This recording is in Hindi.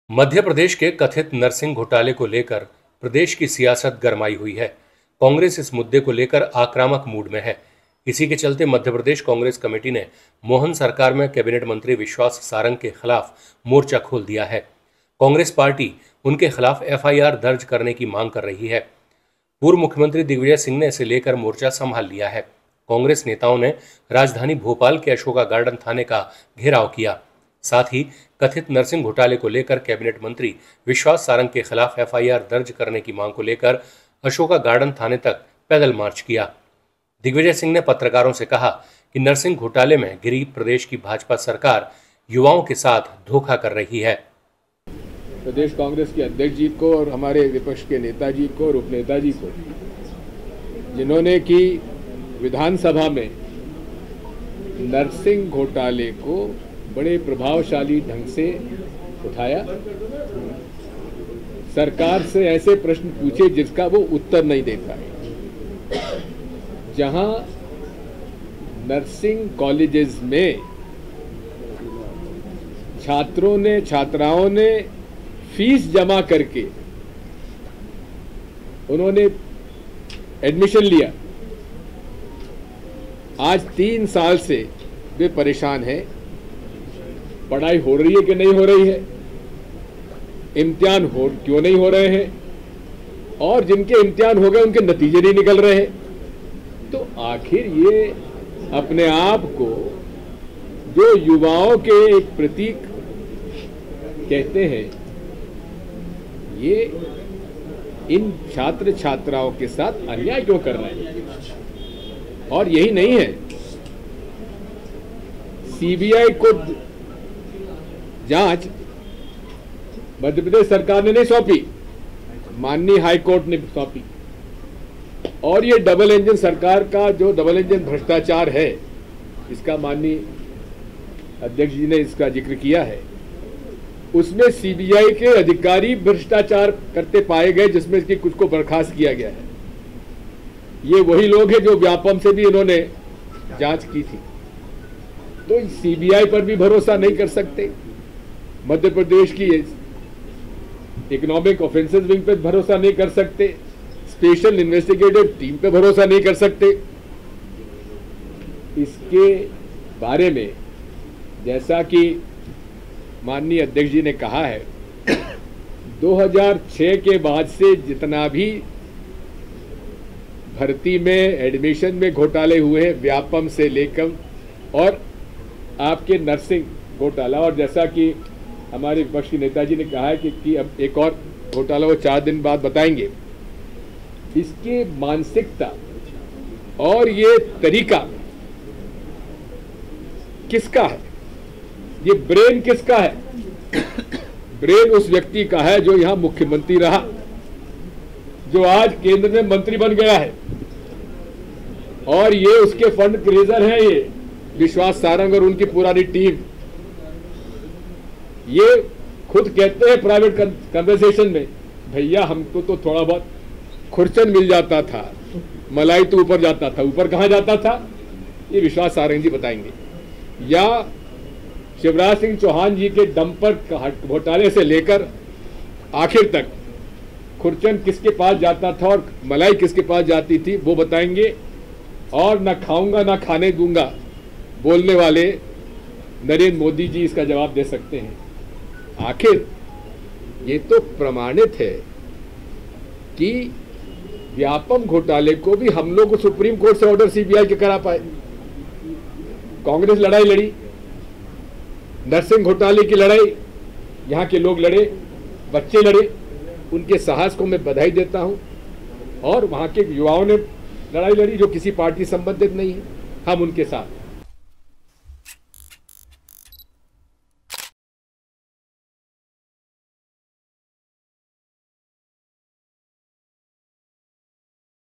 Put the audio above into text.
मध्य प्रदेश के कथित नर्सिंग घोटाले को लेकर प्रदेश की सियासत गरमाई हुई है। कांग्रेस इस मुद्दे को लेकर आक्रामक मूड में है। इसी के चलते मध्य प्रदेश कांग्रेस कमेटी ने मोहन सरकार में कैबिनेट मंत्री विश्वास सारंग के खिलाफ मोर्चा खोल दिया है। कांग्रेस पार्टी उनके खिलाफ एफआईआर दर्ज करने की मांग कर रही है। पूर्व मुख्यमंत्री दिग्विजय सिंह ने इसे लेकर मोर्चा संभाल लिया है। कांग्रेस नेताओं ने राजधानी भोपाल के अशोका गार्डन थाने का घेराव किया। साथ ही कथित नर्सिंग घोटाले को लेकर कैबिनेट मंत्री विश्वास सारंग के खिलाफ एफआईआर दर्ज करने की मांग को लेकर अशोका गार्डन थाने तक पैदल मार्च किया। दिग्विजय सिंह ने पत्रकारों से कहा कि नर्सिंग घोटाले में घिरी प्रदेश की भाजपा सरकार युवाओं के साथ धोखा कर रही है। प्रदेश कांग्रेस के अध्यक्ष जी को और हमारे विपक्ष के नेताजी को और उपनेताजी को, जिन्होंने की विधानसभा में नर्सिंग घोटाले को बड़े प्रभावशाली ढंग से उठाया, सरकार से ऐसे प्रश्न पूछे जिसका वो उत्तर नहीं दे पाए। जहां नर्सिंग कॉलेजेस में छात्राओं ने फीस जमा करके उन्होंने एडमिशन लिया, आज 3 साल से वे परेशान हैं। पढ़ाई हो रही है कि नहीं हो रही है, इम्तिहान क्यों नहीं हो रहे हैं, और जिनके इम्तिहान हो गए उनके नतीजे नहीं निकल रहे हैं। तो आखिर ये अपने आप को जो युवाओं के एक प्रतीक कहते हैं, ये इन छात्र छात्राओं के साथ अन्याय क्यों कर रहे हैं। और यही नहीं है, सीबीआई को जांच मध्य प्रदेश सरकार ने नहीं सौंपी, माननीय हाई कोर्ट ने सौंपी। और ये डबल इंजन सरकार का जो डबल इंजन भ्रष्टाचार है, इसका माननीय अध्यक्ष जी ने इसका जिक्र किया है, उसमें सीबीआई के अधिकारी भ्रष्टाचार करते पाए गए, जिसमें कि कुछ को बर्खास्त किया गया है। ये वही लोग हैं जो व्यापम से भी इन्होंने जांच की थी। तो सीबीआई पर भी भरोसा नहीं कर सकते, मध्य प्रदेश की इकोनॉमिक ऑफेंसेस विंग पे भरोसा नहीं कर सकते, स्पेशल इन्वेस्टिगेटिव टीम पे भरोसा नहीं कर सकते। इसके बारे में जैसा कि माननीय अध्यक्ष जी ने कहा है, 2006 के बाद से जितना भी भर्ती में एडमिशन में घोटाले हुए हैं, व्यापम से लेकर और आपके नर्सिंग घोटाला, और जैसा कि हमारे विपक्ष के नेताजी ने कहा है कि अब एक और घोटाला वो 4 दिन बाद बताएंगे। इसकी मानसिकता और ये तरीका किसका है, ये ब्रेन किसका है? ब्रेन उस व्यक्ति का है जो यहां मुख्यमंत्री रहा, जो आज केंद्र में मंत्री बन गया है, और ये उसके फंड क्रेजर है, ये विश्वास सारंग और उनकी पुरानी टीम। ये खुद कहते हैं प्राइवेट कन्वर्सेशन में, भैया हमको तो थोड़ा बहुत खुरचन मिल जाता था, मलाई तो ऊपर जाता था। ऊपर कहां जाता था, ये विश्वास सारंग जी बताएंगे। या शिवराज सिंह चौहान जी के डंपर घोटाले से लेकर आखिर तक खुरचन किसके पास जाता था और मलाई किसके पास जाती थी, वो बताएंगे। और ना खाऊंगा ना खाने दूंगा बोलने वाले नरेंद्र मोदी जी इसका जवाब दे सकते हैं। आखिर ये तो प्रमाणित है कि व्यापम घोटाले को भी हम लोग सुप्रीम कोर्ट से ऑर्डर सीबीआई के करा पाए। कांग्रेस लड़ाई लड़ी, नर्सिंग घोटाले की लड़ाई यहां के लोग लड़े, बच्चे लड़े, उनके साहस को मैं बधाई देता हूं। और वहां के युवाओं ने लड़ाई लड़ी जो किसी पार्टी संबंधित नहीं है, हम उनके साथ